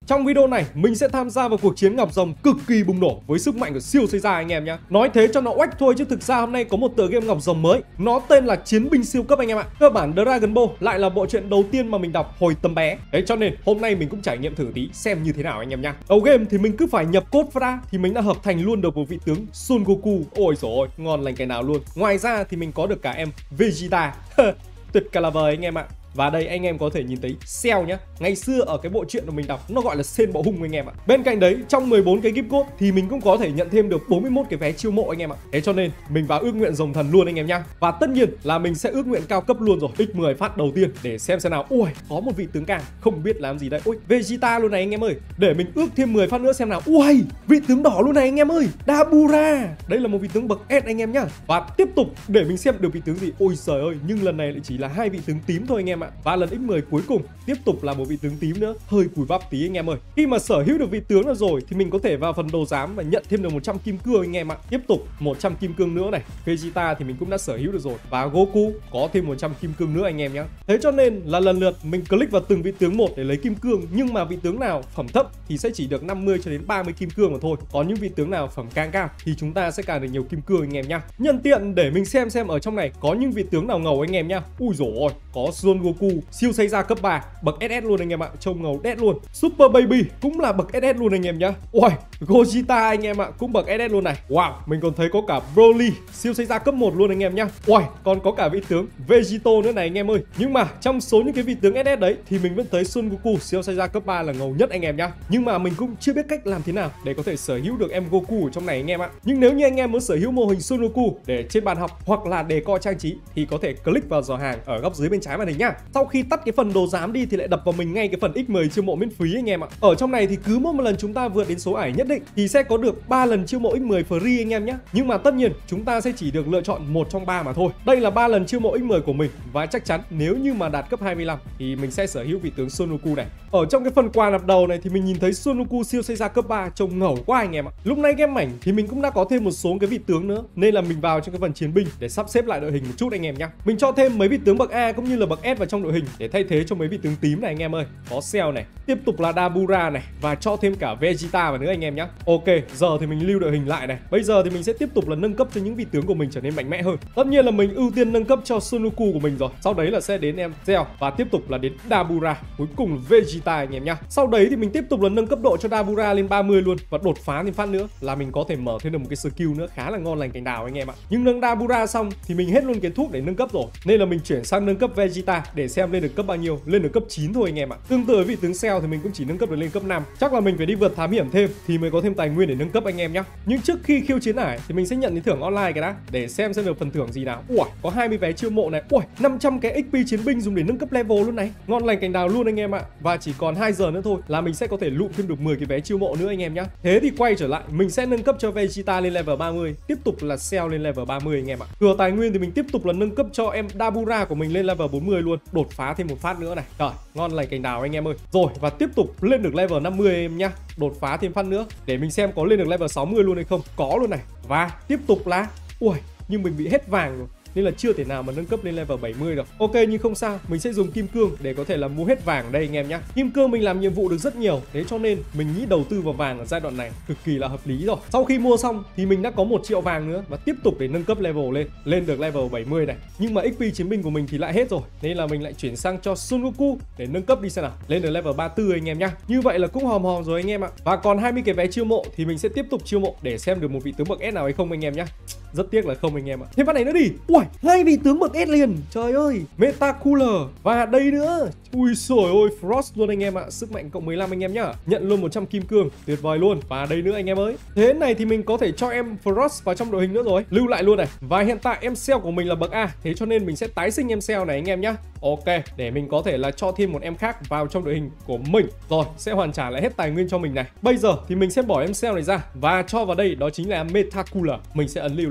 Trong video này mình sẽ tham gia vào cuộc chiến ngọc rồng cực kỳ bùng nổ với sức mạnh của siêu xây ra anh em nhé. Nói thế cho nó oách thôi chứ thực ra hôm nay có một tựa game ngọc rồng mới, nó tên là Chiến binh siêu cấp anh em ạ. Cơ bản Dragon Ball lại là bộ truyện đầu tiên mà mình đọc hồi tầm bé. Đấy cho nên hôm nay mình cũng trải nghiệm thử tí xem như thế nào anh em nhá. Đầu game thì mình cứ phải nhập code ra thì mình đã hợp thành luôn được một vị tướng Son Goku. Ôi dồi ôi, ngon lành cái nào luôn. Ngoài ra thì mình có được cả em Vegeta. Tuyệt cả là vời anh em ạ. Và đây anh em có thể nhìn thấy Cell nhá. Ngày xưa ở cái bộ truyện mà mình đọc nó gọi là Sen Bộ Hung anh em ạ. Bên cạnh đấy trong 14 cái gift code thì mình cũng có thể nhận thêm được 41 cái vé chiêu mộ anh em ạ. Thế cho nên mình vào ước nguyện rồng thần luôn anh em nhá. Và tất nhiên là mình sẽ ước nguyện cao cấp luôn rồi. X10 phát đầu tiên để xem nào. Ui, có một vị tướng càng không biết làm gì đây. Ui, Vegeta luôn này anh em ơi. Để mình ước thêm 10 phát nữa xem nào. Ui, vị tướng đỏ luôn này anh em ơi. Dabura. Đây là một vị tướng bậc S anh em nhá. Và tiếp tục để mình xem được vị tướng gì. Ôi trời ơi, nhưng lần này lại chỉ là 2 vị tướng tím thôi anh em ạ. Và lần X10 cuối cùng tiếp tục là một vị tướng tím nữa, hơi cùi bắp tí anh em ơi. Khi mà sở hữu được vị tướng rồi thì mình có thể vào phần đồ giám và nhận thêm được 100 kim cương anh em ạ. Tiếp tục 100 kim cương nữa này. Vegeta thì mình cũng đã sở hữu được rồi, và Goku có thêm 100 kim cương nữa anh em nhé. Thế cho nên là lần lượt mình click vào từng vị tướng một để lấy kim cương, nhưng mà vị tướng nào phẩm thấp thì sẽ chỉ được 50 cho đến 30 kim cương mà thôi. Còn những vị tướng nào phẩm càng cao thì chúng ta sẽ càng được nhiều kim cương anh em nhá. Nhân tiện để mình xem ở trong này có những vị tướng nào ngầu anh em nhá. Ui dồi ôi, có Son Goku siêu xây ra cấp 3 bậc SS luôn anh em ạ, trông ngầu đét luôn. Super Baby cũng là bậc SS luôn anh em nhá. Ui, Gogeta anh em ạ, cũng bậc SS luôn này. Wow, mình còn thấy có cả Broly siêu xây ra cấp 1 luôn anh em nhá. Ui, còn có cả vị tướng Vegito nữa này anh em ơi. Nhưng mà trong số những cái vị tướng SS đấy thì mình vẫn thấy Son Goku siêu xây ra cấp 3 là ngầu nhất anh em nhá. Nhưng mà mình cũng chưa biết cách làm thế nào để có thể sở hữu được em Goku ở trong này anh em ạ. Nhưng nếu như anh em muốn sở hữu mô hình Son Goku để trên bàn học hoặc là để co trang trí thì có thể click vào giỏ hàng ở góc dưới bên trái màn hình nhá. Sau khi tắt cái phần đồ giám đi thì lại đập vào mình ngay cái phần X10 chiêu mộ miễn phí anh em ạ. Ở trong này thì cứ một lần chúng ta vượt đến số ải nhất định thì sẽ có được 3 lần chiêu mộ X10 free anh em nhé. Nhưng mà tất nhiên chúng ta sẽ chỉ được lựa chọn một trong 3 mà thôi. Đây là 3 lần chiêu mộ X10 của mình, và chắc chắn nếu như mà đạt cấp 25 thì mình sẽ sở hữu vị tướng Son Goku này. Ở trong cái phần quà nạp đầu này thì mình nhìn thấy Son Goku siêu xây ra cấp 3 trông ngầu quá anh em ạ. Lúc này game mảnh thì mình cũng đã có thêm một số cái vị tướng nữa, nên là mình vào trong cái phần chiến binh để sắp xếp lại đội hình một chút anh em nhé. Mình cho thêm mấy vị tướng bậc A cũng như là bậc S vào trong đội hình để thay thế cho mấy vị tướng tím này anh em ơi. Có Cell này, tiếp tục là Dabura này, và cho thêm cả Vegeta vào nữa anh em nhé. Ok, giờ thì mình lưu đội hình lại này. Bây giờ thì mình sẽ tiếp tục là nâng cấp cho những vị tướng của mình trở nên mạnh mẽ hơn. Tất nhiên là mình ưu tiên nâng cấp cho Son Goku của mình rồi. Sau đấy là sẽ đến em Cell và tiếp tục là đến Dabura, cuối cùng là Vegeta anh em nhé. Sau đấy thì mình tiếp tục là nâng cấp độ cho Dabura lên 30 luôn, và đột phá thêm phát nữa là mình có thể mở thêm được một cái skill nữa khá là ngon lành cành đào anh em ạ. Nhưng nâng Dabura xong thì mình hết luôn cái thuốc để nâng cấp rồi, nên là mình chuyển sang nâng cấp Vegeta để xem lên được cấp bao nhiêu. Lên được cấp 9 thôi anh em ạ. Tương tự với vị tướng Cell thì mình cũng chỉ nâng cấp được lên cấp 5. Chắc là mình phải đi vượt thám hiểm thêm thì mới có thêm tài nguyên để nâng cấp anh em nhé. Nhưng trước khi khiêu chiến ải thì mình sẽ nhận cái thưởng online cái đã, để xem được phần thưởng gì nào. Ui, có 20 vé chiêu mộ này. Ui, 500 cái XP chiến binh dùng để nâng cấp level luôn này. Ngon lành cành đào luôn anh em ạ. Và chỉ còn 2 giờ nữa thôi là mình sẽ có thể lụm thêm được 10 cái vé chiêu mộ nữa anh em nhé. Thế thì quay trở lại, mình sẽ nâng cấp cho Vegeta lên level 30, tiếp tục là Cell lên level 30 anh em ạ. Thừa tài nguyên thì mình tiếp tục là nâng cấp cho em Dabura của mình lên level 40 luôn, đột phá thêm một phát nữa này. Trời, ngon lành cành đào anh em ơi. Rồi, và tiếp tục lên được level 50 em nhá, đột phá thêm phát nữa để mình xem có lên được level 60 luôn hay không. Có luôn này. Và tiếp tục là ui, nhưng mình bị hết vàng rồi nên là chưa thể nào mà nâng cấp lên level 70 được. Ok, nhưng không sao, mình sẽ dùng kim cương để có thể là mua hết vàng ở đây anh em nhé. Kim cương mình làm nhiệm vụ được rất nhiều, thế cho nên mình nghĩ đầu tư vào vàng ở giai đoạn này cực kỳ là hợp lý rồi. Sau khi mua xong thì mình đã có 1 triệu vàng nữa và tiếp tục để nâng cấp level lên được level 70 này. Nhưng mà XP chiến binh của mình thì lại hết rồi, nên là mình lại chuyển sang cho Son Goku để nâng cấp đi xem nào, lên được level 34 anh em nhá. Như vậy là cũng hòm hòm rồi anh em ạ. Và còn 20 cái vé chiêu mộ thì mình sẽ tiếp tục chiêu mộ để xem được một vị tướng bậc S nào hay không anh em nhá. Rất tiếc là không anh em ạ. Thêm phát này nữa đi. Ui, 2 vị tướng bậc S liền. Trời ơi, Metacooler. Và đây nữa. Ui xồi ôi, Frost luôn anh em ạ. Sức mạnh cộng 15 anh em nhá. Nhận luôn 100 kim cương. Tuyệt vời luôn. Và đây nữa anh em ơi. Thế này thì mình có thể cho em Frost vào trong đội hình nữa rồi. Lưu lại luôn này. Và hiện tại em Cell của mình là bậc A, thế cho nên mình sẽ tái sinh em Cell này anh em nhá. Ok, để mình có thể là cho thêm một em khác vào trong đội hình của mình. Rồi, sẽ hoàn trả lại hết tài nguyên cho mình này. Bây giờ thì mình sẽ bỏ em Cell này ra và cho vào đây, đó chính là Metacooler. Mình sẽ ấn lưu lại.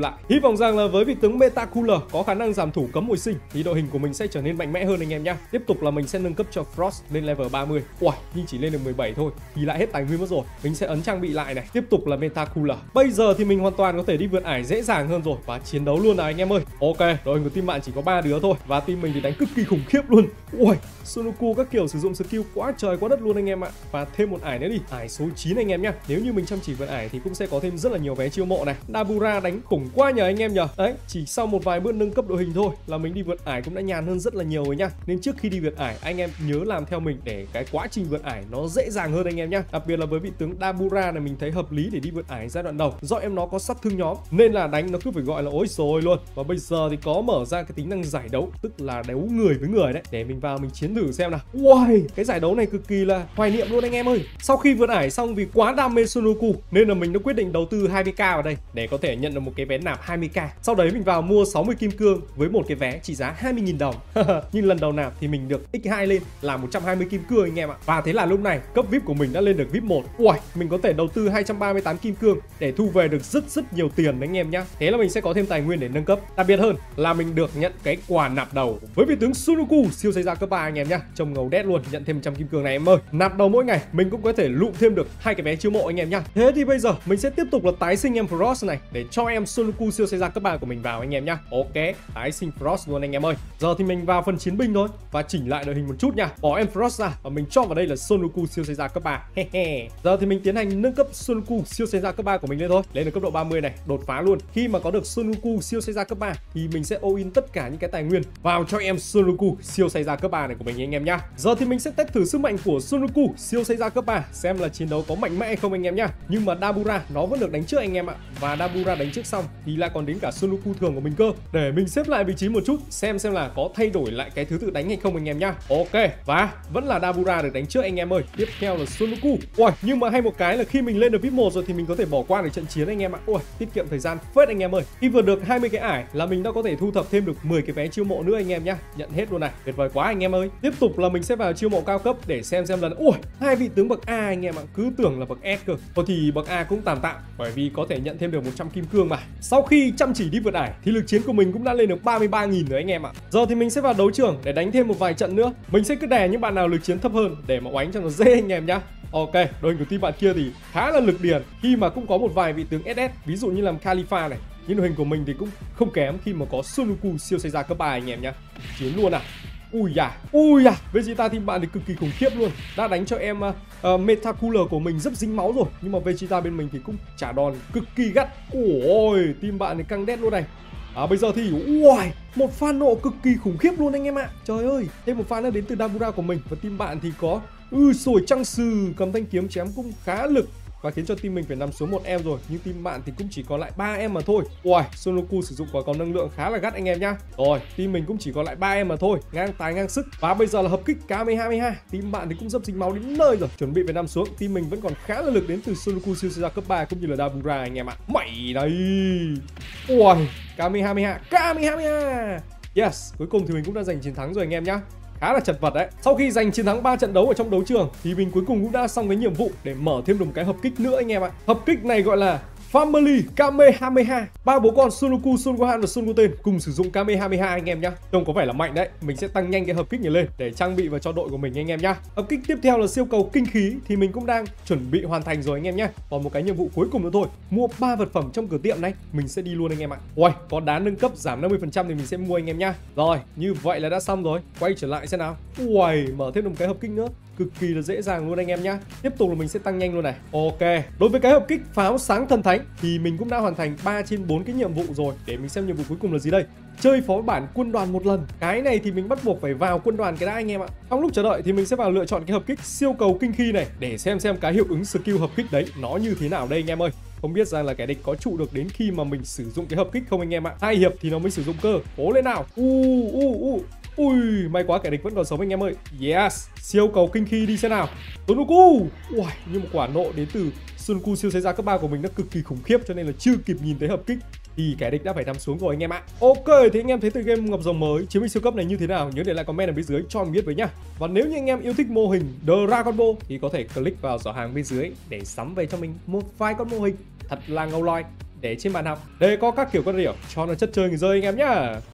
lại. Hy vọng rằng là với vị tướng Metacooler có khả năng giảm thủ cấm hồi sinh thì đội hình của mình sẽ trở nên mạnh mẽ hơn anh em nhá. Tiếp tục là mình sẽ nâng cấp cho Frost lên level 30. Ui, nhưng chỉ lên được 17 thôi thì lại hết tài nguyên mất rồi. Mình sẽ ấn trang bị lại này. Tiếp tục là Metacooler. Bây giờ thì mình hoàn toàn có thể đi vượt ải dễ dàng hơn rồi và chiến đấu luôn nào anh em ơi. Ok, đội hình của team bạn chỉ có 3 đứa thôi và team mình thì đánh cực kỳ khủng khiếp luôn. Ui, Sunoku các kiểu sử dụng skill quá trời quá đất luôn anh em ạ. Và thêm một ải nữa đi, ải số 9 anh em nhá. Nếu như mình chăm chỉ vượt ải thì cũng sẽ có thêm rất là nhiều vé chiêu mộ này. Dabura đánh khủng quá nhờ anh em nhờ. Đấy, chỉ sau một vài bước nâng cấp đội hình thôi là mình đi vượt ải cũng đã nhàn hơn rất là nhiều rồi nhá. Nên trước khi đi vượt ải anh em nhớ làm theo mình để cái quá trình vượt ải nó dễ dàng hơn anh em nhá. Đặc biệt là với vị tướng Dabura này mình thấy hợp lý để đi vượt ải giai đoạn đầu. Do em nó có sát thương nhóm nên là đánh nó cứ phải gọi là ối rồi luôn. Và bây giờ thì có mở ra cái tính năng giải đấu, tức là đấu người với người đấy, để mình vào mình chiến thử xem nào. Wow, cái giải đấu này cực kỳ là hoài niệm luôn anh em ơi. Sau khi vượt ải xong vì quá đam mê Sunoku nên là mình đã quyết định đầu tư 20k vào đây để có thể nhận được một cái vé nạp 20k. Sau đấy mình vào mua 60 kim cương với một cái vé trị giá 20.000 đồng. Nhưng lần đầu nạp thì mình được x2 lên là 120 kim cương anh em ạ. Và thế là lúc này cấp VIP của mình đã lên được VIP 1. Ui, mình có thể đầu tư 238 kim cương để thu về được rất nhiều tiền đấy anh em nhá. Thế là mình sẽ có thêm tài nguyên để nâng cấp. Đặc biệt hơn là mình được nhận cái quà nạp đầu với vị tướng Sunoku siêu xây ra cấp 3 anh em nhá. Trông ngầu đét luôn, nhận thêm 100 kim cương này em ơi. Nạp đầu mỗi ngày mình cũng có thể lụm thêm được 2 cái vé chiêu mộ anh em nhá. Thế thì bây giờ mình sẽ tiếp tục là tái sinh em Frost này để cho em Sunoku siêu xây ra cấp 3 của mình vào anh em nhá. Ok, tái sinh Frost luôn anh em ơi. Giờ thì mình vào phần chiến binh thôi và chỉnh lại đội hình một chút nha. Bỏ em Frost ra và mình cho vào đây là Sunoku siêu xây ra cấp 3. Giờ thì mình tiến hành nâng cấp Sunoku siêu xây ra cấp 3 của mình lên thôi. Lên được cấp độ 30 này, đột phá luôn. Khi mà có được Sunoku siêu xây ra cấp 3 thì mình sẽ all in tất cả những cái tài nguyên vào cho em Sunoku siêu xây ra cấp 3 này của mình anh em nhá. Giờ thì mình sẽ test thử sức mạnh của Sunoku siêu xây ra cấp 3 xem là chiến đấu có mạnh mẽ hay không anh em nhá. Nhưng mà Dabura nó vẫn được đánh trước anh em ạ. Và Dabura đánh trước xong thì lại còn đến cả Sunoku thường của mình cơ. Để mình xếp lại vị trí một chút xem là có thay đổi lại cái thứ tự đánh hay không anh em nhá. Ok, và vẫn là Dabura được đánh trước anh em ơi. Tiếp theo là Sunoku. Ui, nhưng mà hay một cái là khi mình lên được VIP 1 rồi thì mình có thể bỏ qua được trận chiến anh em ạ. Ui, tiết kiệm thời gian phết anh em ơi. Khi vượt được 20 cái ải là mình đã có thể thu thập thêm được 10 cái vé chiêu mộ nữa anh em nhá. Nhận hết luôn này. Tuyệt vời quá anh em ơi. Tiếp tục là mình sẽ vào chiêu mộ cao cấp để xem là ui, hai vị tướng bậc A anh em ạ. Cứ tưởng là bậc S cơ. Thôi thì bậc A cũng tạm bởi vì có thể nhận thêm được 100 kim cương mà. Sau khi chăm chỉ đi vượt ải thì lực chiến của mình cũng đã lên được 33.000 rồi anh em ạ. Giờ thì mình sẽ vào đấu trường để đánh thêm một vài trận nữa. Mình sẽ cứ đè những bạn nào lực chiến thấp hơn để mà oánh cho nó dễ anh em nhá. Ok, đội hình của team bạn kia thì khá là lực điền khi mà cũng có một vài vị tướng SS, ví dụ như là Khalifa này. Nhưng đội hình của mình thì cũng không kém khi mà có Sunoku siêu xây ra cấp 3 anh em nhá. Chiến luôn à. Ui da, Vegeta team bạn thì cực kỳ khủng khiếp luôn. Đã đánh cho em Metacooler của mình rất dính máu rồi. Nhưng mà Vegeta bên mình thì cũng trả đòn cực kỳ gắt. Ôi, team bạn thì căng đét luôn này. Bây giờ thì một pha nộ cực kỳ khủng khiếp luôn anh em ạ. Trời ơi, thêm một pha nữa đến từ Dabura của mình. Và team bạn thì có sồi trăng sừ cầm thanh kiếm chém cũng khá lực và khiến cho team mình phải nằm xuống 1 em rồi. Nhưng team bạn thì cũng chỉ còn lại 3 em mà thôi. Ui, Sunoku sử dụng quả cầu năng lượng khá là gắt anh em nhá. Rồi, team mình cũng chỉ còn lại 3 em mà thôi. Ngang tài ngang sức. Và bây giờ là hợp kích Kamehameha. Team bạn thì cũng dấp dính máu đến nơi rồi. Chuẩn bị phải nằm xuống. Team mình vẫn còn khá là lực đến từ Sunoku siêu xây ra cấp 3 cũng như là Dabura anh em ạ. Mày đây. Ui, Kamehameha. Yes, cuối cùng thì mình cũng đã giành chiến thắng rồi anh em nhá. Khá là chật vật đấy. Sau khi giành chiến thắng 3 trận đấu ở trong đấu trường thì mình cuối cùng cũng đã xong cái nhiệm vụ để mở thêm được một cái hợp kích nữa anh em ạ. Hợp kích này gọi là Family Kamehameha. Ba bố con Sunoku, Son Gohan và Son Goten cùng sử dụng Kamehameha anh em nhá. Trông có vẻ là mạnh đấy. Mình sẽ tăng nhanh cái hợp kích này lên để trang bị vào cho đội của mình anh em nhá. Hợp kích tiếp theo là siêu cầu kinh khí thì mình cũng đang chuẩn bị hoàn thành rồi anh em nhá. Còn một cái nhiệm vụ cuối cùng nữa thôi. Mua 3 vật phẩm trong cửa tiệm này, mình sẽ đi luôn anh em ạ. Ui, có đá nâng cấp giảm 50% thì mình sẽ mua anh em nhá. Rồi, như vậy là đã xong rồi. Quay trở lại xem nào. Ui, mở thêm được một cái hợp kích nữa. Cực kỳ là dễ dàng luôn anh em nhá. Tiếp tục là mình sẽ tăng nhanh luôn này. Ok, đối với cái hợp kích pháo sáng thần thánh thì mình cũng đã hoàn thành 3 trên 4 cái nhiệm vụ rồi. Để mình xem nhiệm vụ cuối cùng là gì đây. Chơi phó bản quân đoàn một lần. Cái này thì mình bắt buộc phải vào quân đoàn cái đã anh em ạ. Trong lúc chờ đợi thì mình sẽ vào lựa chọn cái hợp kích siêu cầu kinh khí này để xem cái hiệu ứng skill hợp kích đấy nó như thế nào đây anh em ơi. Không biết rằng là kẻ địch có trụ được đến khi mà mình sử dụng cái hợp kích không anh em ạ. 2 hiệp thì nó mới sử dụng cơ. Cố lên nào. Ui, may quá kẻ địch vẫn còn sống anh em ơi. Yes, siêu cầu kinh khí đi xem nào. Sunoku. Ui, nhưng một quả nộ đến từ Sunoku siêu xây ra cấp 3 của mình nó cực kỳ khủng khiếp cho nên là chưa kịp nhìn thấy hợp kích thì kẻ địch đã phải nằm xuống rồi anh em ạ. Ok, thì anh em thấy tựa game ngọc rồng mới chiến binh siêu cấp này như thế nào? Nhớ để lại comment ở bên dưới cho mình biết với nhá. Và nếu như anh em yêu thích mô hình Dragon Ball thì có thể click vào giỏ hàng bên dưới để sắm về cho mình một vài con mô hình thật là ngầu lòi. để trên bàn học. Đây có các kiểu con rỉu cho nó chất chơi người rơi anh em nhá.